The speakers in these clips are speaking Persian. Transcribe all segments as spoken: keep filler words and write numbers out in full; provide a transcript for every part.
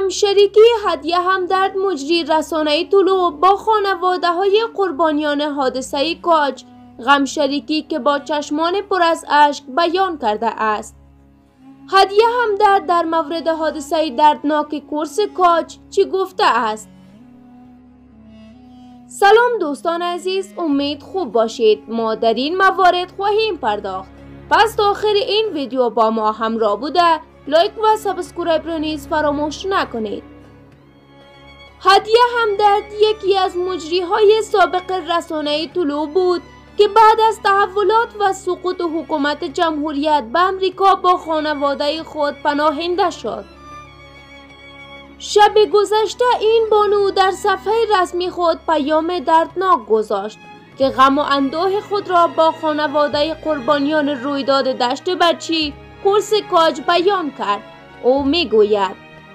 همشریکی هدیه همدرد مجری رسانه‌ای طلوع با خانواده های قربانیان حادثه کاج غمشریکی که با چشمان پر از اشک بیان کرده است. هدیه همدرد در مورد حادثه دردناک کورس کاج چی گفته است؟ سلام دوستان عزیز، امید خوب باشید. ما در این موارد خواهیم پرداخت. پس تا آخر این ویدیو با ما همراه بوده لایک و سابسکرایب را نیز فراموش نکنید. هدیه همدرد یکی از مجریهای سابق رسانه‌ای طلوع بود که بعد از تحولات و سقوط حکومت جمهوریت به امریکا با خانواده خود پناهنده شد. شب گذشته این بانو در صفحه رسمی خود پیام دردناک گذاشت که غم و اندوه خود را با خانواده قربانیان رویداد دشت بچی کورس کاج بیان کرد. او میگوید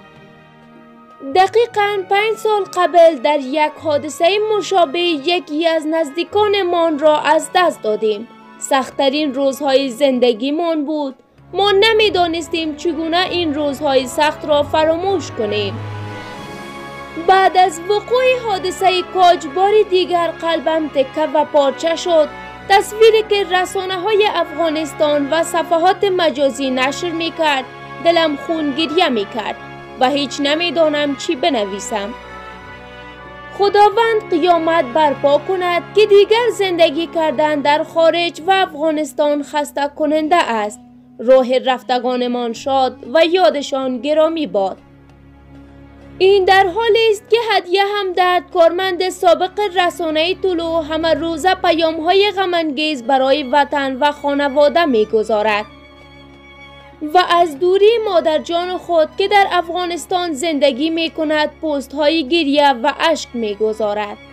دقیقاً پنج سال قبل در یک حادثه مشابه یکی از نزدیکانمان را از دست دادیم. سخت‌ترین روزهای زندگیمان بود. ما نمی‌دانستیم چگونه این روزهای سخت را فراموش کنیم. بعد از وقوع حادثه کاج بار دیگر قلبم تکه و پارچه شد. تصویری که رسانه‌های افغانستان و صفحات مجازی نشر می‌کرد دلم خونگریه می‌کرد و هیچ نمی‌دانم چی بنویسم. خداوند قیامت برپا کند که دیگر زندگی کردن در خارج و افغانستان خسته کننده است. روح رفتگانمان شاد و یادشان گرامی باد. این در حالی است که هدیه همدرد کارمند سابق رسانه‌ای طلوع همه روزه پیام‌های غم‌انگیز برای وطن و خانواده می‌گذارد و از دوری مادرجان خود که در افغانستان زندگی می‌کند پست‌های گریه و اشک می‌گذارد.